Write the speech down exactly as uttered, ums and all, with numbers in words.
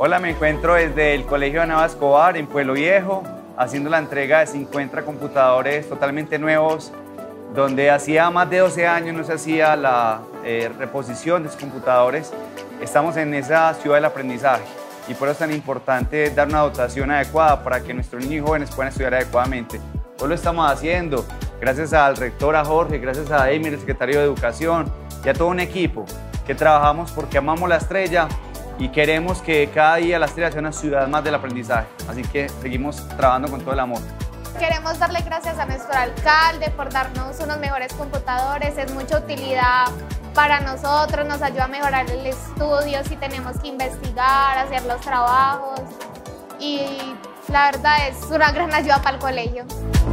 Hola, me encuentro desde el Colegio de Nava Escobar en Pueblo Viejo, haciendo la entrega de cincuenta computadores totalmente nuevos, donde hacía más de doce años no se hacía la eh, reposición de esos computadores. Estamos en esa ciudad del aprendizaje y por eso es tan importante dar una dotación adecuada para que nuestros niños y jóvenes puedan estudiar adecuadamente. Hoy lo estamos haciendo gracias al rector, a Jorge, gracias a Emir, el secretario de Educación, y a todo un equipo que trabajamos porque amamos la Estrella y queremos que cada día la Estrella sea una ciudad más del aprendizaje. Así que seguimos trabajando con todo el amor. Queremos darle gracias a nuestro alcalde por darnos unos mejores computadores. Es mucha utilidad para nosotros, nos ayuda a mejorar el estudio si tenemos que investigar, hacer los trabajos. Y la verdad es una gran ayuda para el colegio.